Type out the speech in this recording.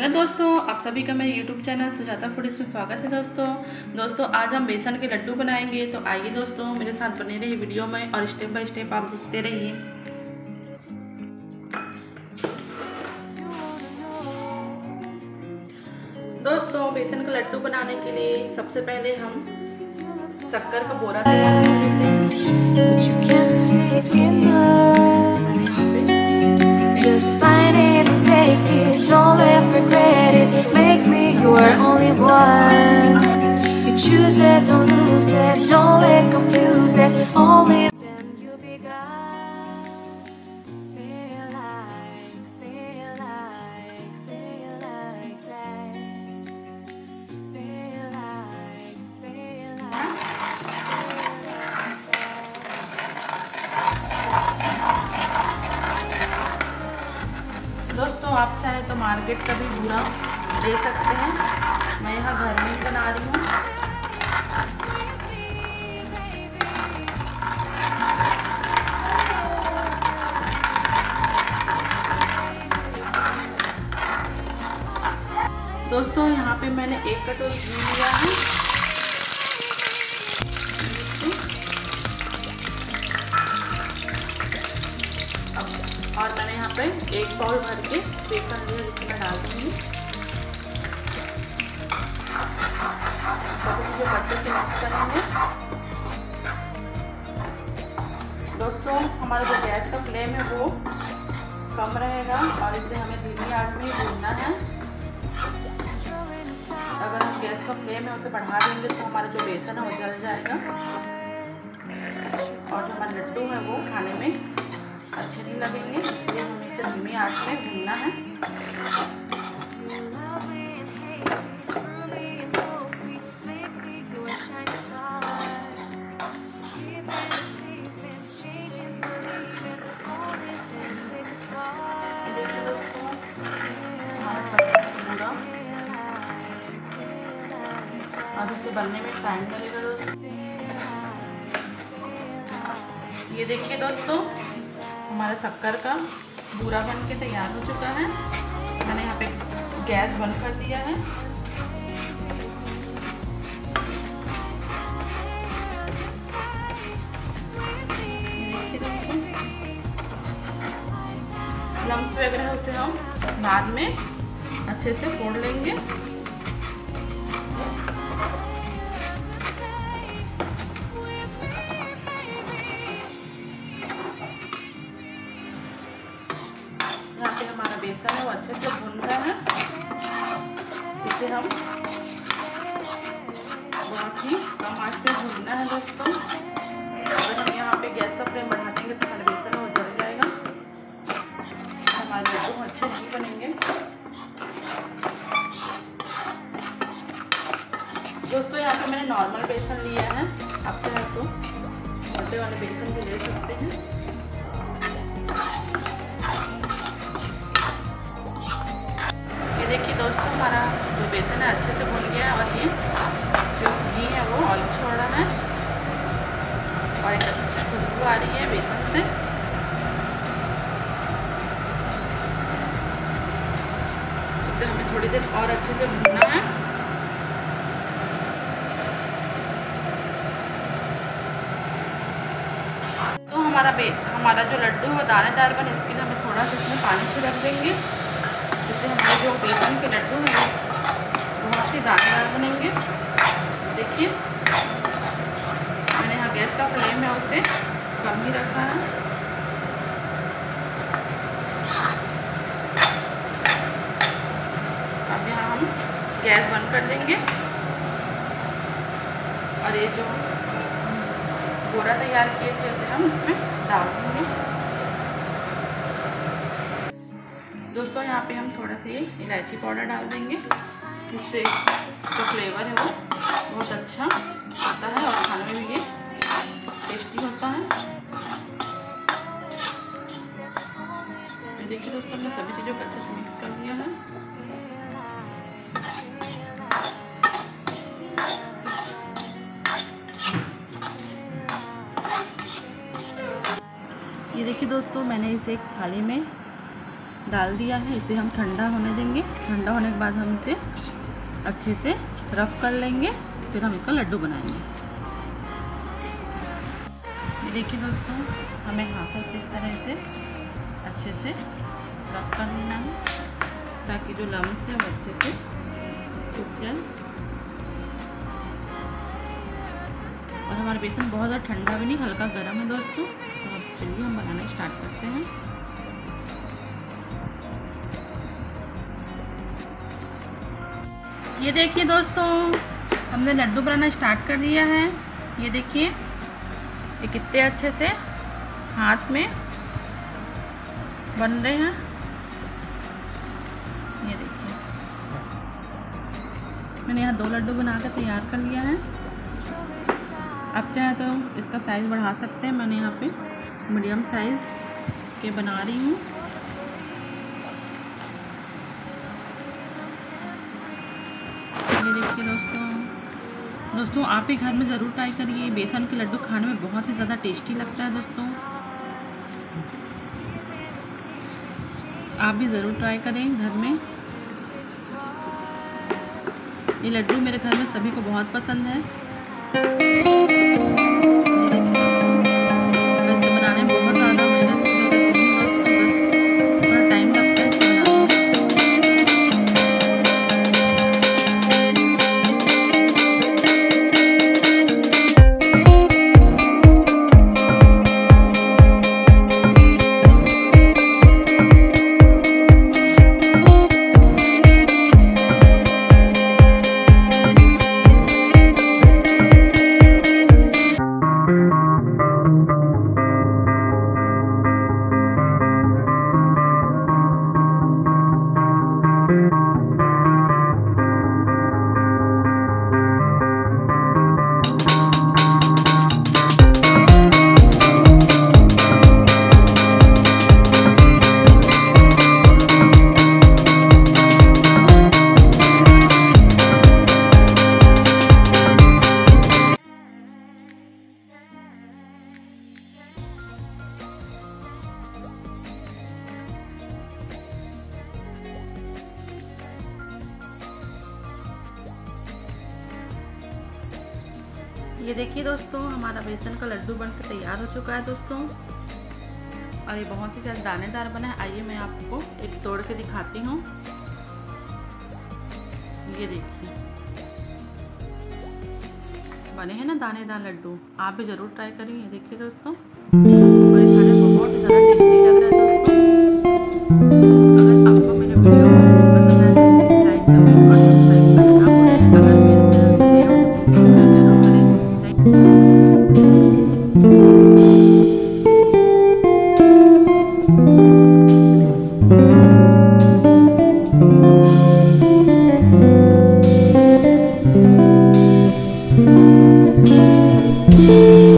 Hello दोस्तों, आप सभी का मेरे यूट्यूब चैनल सुजाता फूडीज में स्वागत है। दोस्तों आज हम बेसन के लड्डू बनाएंगे। तो आइए दोस्तों मेरे साथ बने रहिए वीडियो में और स्टेप बाय स्टेप आप देखते रहिए। दोस्तों बेसन का लड्डू बनाने के लिए सबसे पहले हम शक्कर का बोरा तैयार कर लेते हैं। Just find it and take it, don't let regret it. Make me your only one. You choose it, don't lose it, don't let confuse it. Only then you be God. Feel like that. Feel like. दोस्तों आप चाहे तो market का भी बूरा ले सकते हैं, मैं यहाँ घर में ही बना रही हूँ। दोस्तों यहाँ पे मैंने 1 कटोरी घी लिया है और मैंने यहाँ पे 1 बाउल भर के बेसन लिया जिसमें मैं डाल दूँगी। सभी चीज़ें अच्छे से मिक्स करेंगे। दोस्तों हमारा जो गैस का फ्लेम है वो कम रहेगा और इसे हमें धीमी आंच में ही भूनना है। अगर हम गैस का फ्लेम है उसे बढ़ा देंगे तो हमारा जो बेसन है वो जल जाएगा और जो हमारे लड्डू है वो खाने में अच्छे नहीं लगेंगे, इसलिए हमें इसे धीमी आंच में भूनना है। अब इसे बनने में टाइम लगेगा दोस्तों। ये देखिए दोस्तों हमारा शक्कर का बूरा बन के तैयार हो चुका है। मैंने यहाँ पे गैस बंद कर दिया है। लम्स वगैरह उसे हम बाद में अच्छे से फोड़ लेंगे। यहाँ पे हमारा बेसन है वो अच्छे से भून रहा है। इसे हम बहुत ही कम आंच पे भूनना है दोस्तों। अगर हम यहाँ पे गैस का फ्लेम बढ़ा देंगे तो हमारा बेसन वो जल जाएगा, हमारे लड्डू अच्छे नहीं बनेंगे। दोस्तों यहाँ पे मैंने नॉर्मल बेसन लिया है, आप चाहे तो मोटे वाले बेसन भी ले सकते हैं। ये देखिए दोस्तों हमारा जो बेसन है अच्छे से भुन गया है और ये जो घी है वो ऑयल छोड़ रहा है और एक अच्छी खुशबू आ रही है बेसन से। इसे हमें थोड़ी देर और अच्छे से भूनना है। तो हमारा जो लड्डू है दानेदार बने इसके लिए हमें थोड़ा सा इसमें पानी छिड़क देंगे, जिससे हमारे जो बेसन के लड्डू हैं बहुत ही दानेदार बनेंगे। देखिए मैंने यहाँ गैस का फ्लेम है उसे कम ही रखा है। अब यहाँ हम गैस बंद कर देंगे और ये जो बोरा तैयार किए थे उसे हम इसमें डाल देंगे। दोस्तों यहाँ पे हम थोड़ा सा इलायची पाउडर डाल देंगे, जिससे जो फ्लेवर है वो बहुत अच्छा आता है और खाने में भी ये टेस्टी होता है। देखिए दोस्तों हमने सभी चीज़ों को अच्छे से मिक्स कर दिया है। ये देखिए दोस्तों मैंने इसे एक थाली में डाल दिया है, इसे हम ठंडा होने देंगे। ठंडा होने के बाद हम इसे अच्छे से रफ कर लेंगे, फिर हम इसका लड्डू बनाएंगे। ये देखिए दोस्तों, हमें हाथों से इस तरह से अच्छे से रफ कर लेना है ताकि जो लम्स है वो अच्छे से सूख जाए। और हमारा बेसन बहुत ज़्यादा ठंडा भी नहीं, हल्का गर्म है दोस्तों। तो अब चलिए हम बनाना स्टार्ट करते हैं। ये देखिए दोस्तों, हमने लड्डू बनाना स्टार्ट कर दिया है। ये देखिए ये कितने अच्छे से हाथ में बन रहे हैं। ये देखिए मैंने यहाँ 2 लड्डू बनाकर तैयार कर लिया है। आप चाहे तो इसका साइज़ बढ़ा सकते हैं। मैंने यहाँ पे मीडियम साइज़ के बना रही हूँ। ये देखिए दोस्तों आप ही घर में ज़रूर ट्राई करिए। बेसन के लड्डू खाने में बहुत ही ज़्यादा टेस्टी लगता है दोस्तों। आप भी ज़रूर ट्राई करें घर में। ये लड्डू मेरे घर में सभी को बहुत पसंद है। वैसे बनाने में बहुत ज़्यादा मेहनत की जरूरत नहीं है दोस्तों, बस थोड़ा टाइम लगता है इसको ये देखिए दोस्तों, हमारा बेसन का लड्डू बनकर तैयार हो चुका है दोस्तों। और ये बहुत ही ज़्यादा दानेदार बना है। आइए मैं आपको एक तोड़ के दिखाती हूँ। ये देखिए बने हैं ना दानेदार लड्डू। आप भी ज़रूर ट्राई करें। ये देखिए दोस्तों।